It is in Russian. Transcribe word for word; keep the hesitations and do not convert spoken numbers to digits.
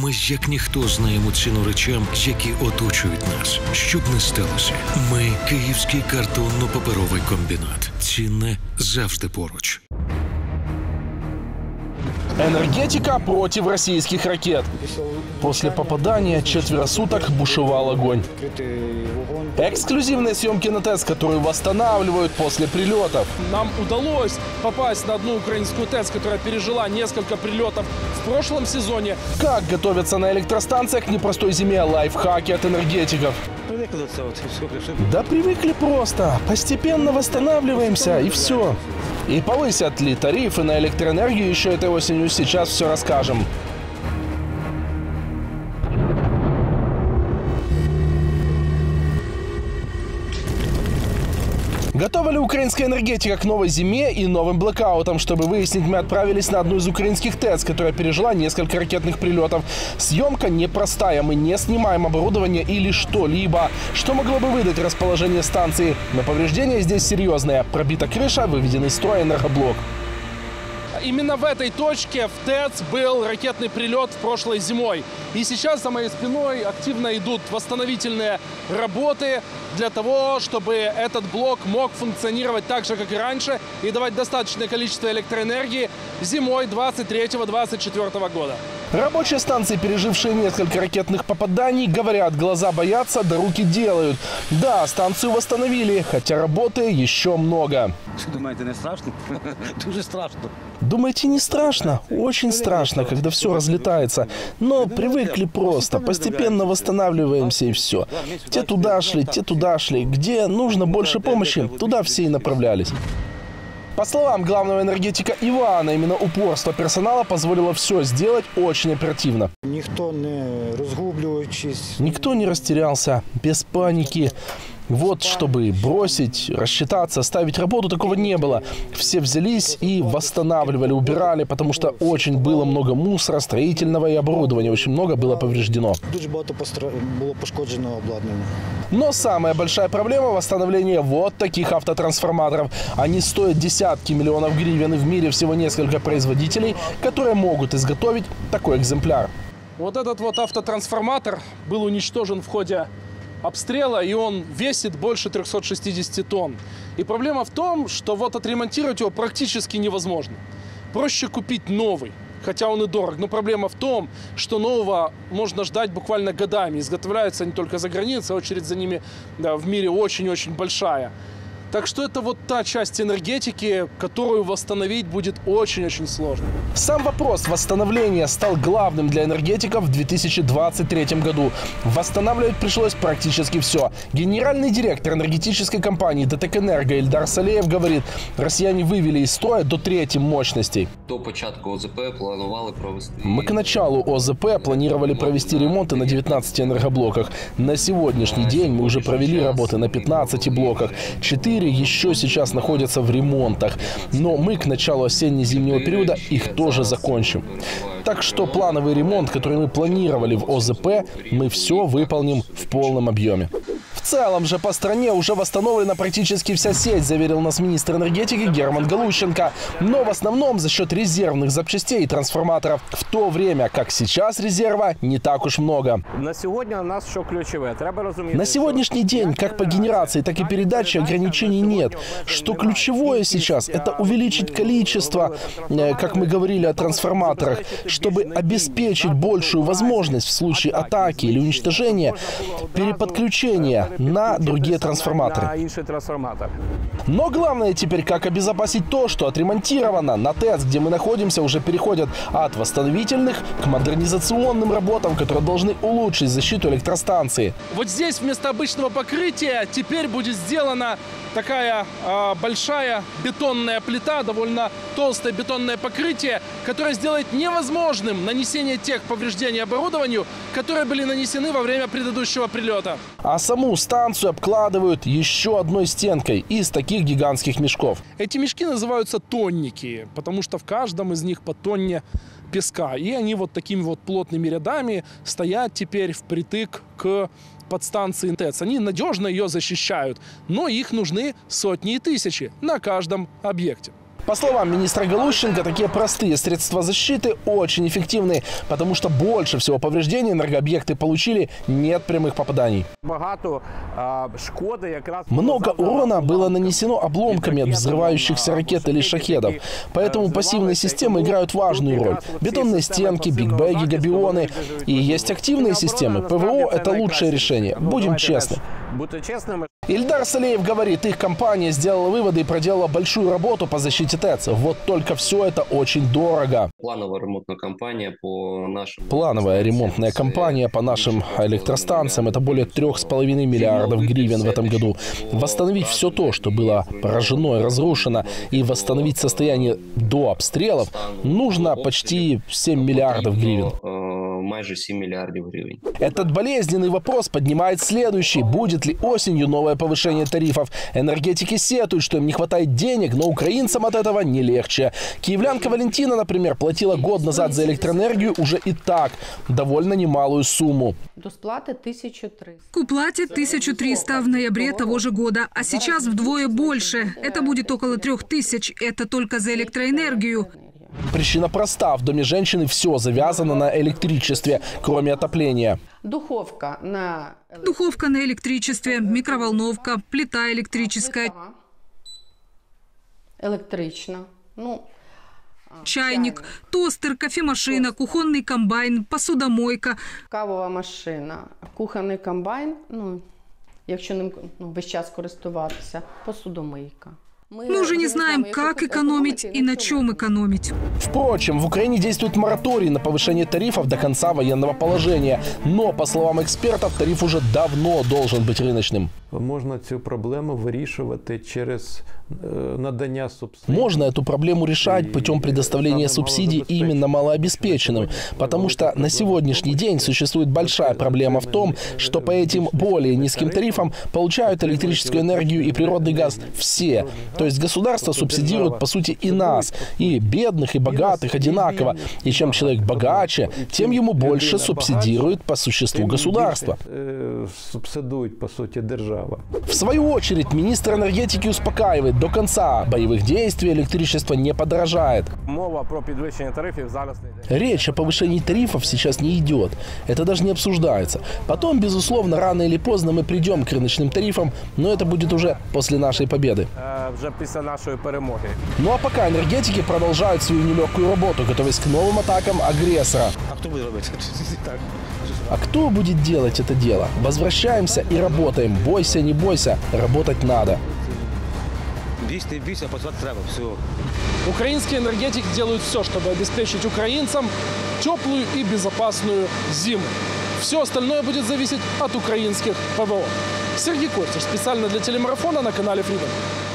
Ми як ніхто знаємо ціну речам, які оточують нас. Щоб не сталося, ми – Київський картонно-паперовий комбінат. Цінне завжди поруч. Энергетика против российских ракет. После попадания четверо суток бушевал огонь. Эксклюзивные съемки на ТЭЦ, которые восстанавливают после прилетов. Нам удалось попасть на одну украинскую ТЭЦ, которая пережила несколько прилетов в прошлом сезоне. Как готовятся на электростанциях к непростой зиме, лайфхаки от энергетиков. Да привыкли просто. Постепенно восстанавливаемся, и все. И повысят ли тарифы на электроэнергию еще этой осенью, сейчас все расскажем. Готова ли украинская энергетика к новой зиме и новым блэкаутам? Чтобы выяснить, мы отправились на одну из украинских ТЭЦ, которая пережила несколько ракетных прилетов. Съемка непростая. Мы не снимаем оборудование или что-либо, что могло бы выдать расположение станции. Но повреждения здесь серьезные. Пробита крыша, выведен из строя энергоблок. Именно в этой точке в ТЭЦ был ракетный прилет в прошлой зимой. И сейчас за моей спиной активно идут восстановительные работы для того, чтобы этот блок мог функционировать так же, как и раньше, и давать достаточное количество электроэнергии зимой двадцать третьего — двадцать четвёртого года. Рабочие станции, пережившие несколько ракетных попаданий, говорят, глаза боятся, да руки делают. Да, станцию восстановили, хотя работы еще много. Что думаете, не страшно? Дуже страшно. Думаете, не страшно? Очень страшно, когда все разлетается. Но привыкли просто, постепенно восстанавливаемся и все. Те туда шли, те туда шли. Где нужно больше помощи, туда все и направлялись. По словам главного энергетика Ивана, именно упорство персонала позволило все сделать очень оперативно. Никто не разгубливаючись. Никто не растерялся, без паники. Вот, чтобы бросить, рассчитаться, оставить работу, такого не было. Все взялись и восстанавливали, убирали, потому что очень было много мусора, строительного и оборудования. Очень много было повреждено. Дуже багато было пошкоджено обладнання. Но самая большая проблема – восстановление вот таких автотрансформаторов. Они стоят десятки миллионов гривен, и в мире всего несколько производителей, которые могут изготовить такой экземпляр. Вот этот вот автотрансформатор был уничтожен в ходе обстрела, и он весит больше трёхсот шестидесяти тонн. И проблема в том, что вот отремонтировать его практически невозможно. Проще купить новый, хотя он и дорог. Но проблема в том, что нового можно ждать буквально годами. Изготовляются они только за границей, очередь за ними, да, в мире очень-очень большая. Так что это вот та часть энергетики, которую восстановить будет очень-очень сложно. Сам вопрос восстановления стал главным для энергетиков в две тысячи двадцать третьем году. Восстанавливать пришлось практически все. Генеральный директор энергетической компании ДТЭК-Энерго Ильдар Салеев говорит, россияне вывели из строя до трети мощностей. До початку ОЗП планировали провести... Мы к началу ОЗП планировали провести ремонты на девятнадцати энергоблоках. На сегодняшний день мы уже провели работы на пятнадцати блоках. Четыре еще сейчас находятся в ремонтах. Но мы к началу осенне-зимнего периода их тоже закончим. Так что плановый ремонт, который мы планировали в ОЗП, мы все выполним в полном объеме. В целом же по стране уже восстановлена практически вся сеть, заверил нас министр энергетики Герман Галущенко. Но в основном за счет резервных запчастей и трансформаторов. В то время как сейчас резерва не так уж много. На сегодня у нас что ключевое? На сегодняшний день как по генерации, так и передаче ограничений нет. Что ключевое сейчас – это увеличить количество, как мы говорили о трансформаторах, чтобы обеспечить большую возможность в случае атаки или уничтожения переподключения на другие трансформаторы. Но главное теперь, как обезопасить то, что отремонтировано. На ТЭЦ, где мы находимся, уже переходят от восстановительных к модернизационным работам, которые должны улучшить защиту электростанции. Вот здесь вместо обычного покрытия теперь будет сделана такая э, большая бетонная плита, довольно толстое бетонное покрытие, которое сделает невозможным нанесение тех повреждений оборудованию, которые были нанесены во время предыдущего прилета. А саму станцию обкладывают еще одной стенкой из таких гигантских мешков. Эти мешки называются тонники, потому что в каждом из них по тонне песка. И они вот такими вот плотными рядами стоят теперь впритык к подстанции ТЭЦ. Они надежно ее защищают, но их нужны сотни и тысячи на каждом объекте. По словам министра Галущенко, такие простые средства защиты очень эффективны, потому что больше всего повреждений энергообъекты получили не от прямых попаданий. Багато а, шкоди якраз Много урона было нанесено обломками от взрывающихся ракет или шахедов. Поэтому пассивные системы играют важную роль. Бетонные стенки, бигбеги, габионы. И есть активные системы. ПВО – это лучшее решение. Будем честны. Бути чесними. Ильдар Салеев говорит, их компания сделала выводы и проделала большую работу по защите ТЭЦ. Вот только все это очень дорого. Плановая ремонтная кампания по нашим... Плановая ремонтная кампания по нашим электростанциям – это более трех с половиной миллиардов гривен в этом году. Восстановить все то, что было поражено и разрушено, и восстановить состояние до обстрелов, нужно почти семь миллиардов гривен. Майже семь миллиардов гривен. Этот болезненный вопрос поднимает следующий. Будет ли осенью новое повышение тарифов? Энергетики сетуют, что им не хватает денег, но украинцам от этого не легче. Киевлянка Валентина, например, платила год назад за электроэнергию уже и так довольно немалую сумму. До сплаты тысяча триста. К уплате тысяча триста в ноябре того же года, а сейчас вдвое больше. Это будет около трех тысяч. Это только за электроэнергию. Причина проста. В доме женщины все завязано на электричестве, кроме отопления. Духовка на... Духовка на электричестве, микроволновка, плита электрическая, Електрична. Ну, чайник, тостер, кофемашина, кухонний комбайн, посудомойка. Кавова машина, кухонний комбайн, ну, якщо ним ну, весь час користуватися, посудомийка. Мы уже не знаем, как экономить и на чем экономить. Впрочем, в Украине действует мораторий на повышение тарифов до конца военного положения. Но, по словам экспертов, тариф уже давно должен быть рыночным. Можна цю проблему вирішувати через надання субсидий. Можно эту проблему решать путем предоставления субсидий именно малообеспеченным, потому что на сегодняшний день существует большая проблема в том, что по этим более низким тарифам получают электрическую энергию и природный газ все. То есть государство субсидирует, по сути, и нас, и бедных, и богатых одинаково. И чем человек богаче, тем ему больше субсидирует по существу государство. Субсидует, по сути, держава. В свою очередь, министр энергетики успокаивает, до конца боевых действий электричество не подорожает. Мова про підвищення тарифів зараз не йде. Речь о повышении тарифов сейчас не идет. Это даже не обсуждается. Потом, безусловно, рано или поздно мы придем к рыночным тарифам, но это будет уже после нашей победы. Е, Вже після нашої перемоги. Ну а пока энергетики продолжают свою нелегкую работу, готовясь к новым атакам агрессора. А хто буде робити? Так. А кто будет делать это дело? Возвращаемся и работаем. Бойся, не бойся, работать надо. Бійся, не бійся, а працювати треба. Все. Украинские энергетики делают все, чтобы обеспечить украинцам теплую и безопасную зиму. Все остальное будет зависеть от украинских ПВО. Сергей Костер, специально для телемарафона на канале Freedom.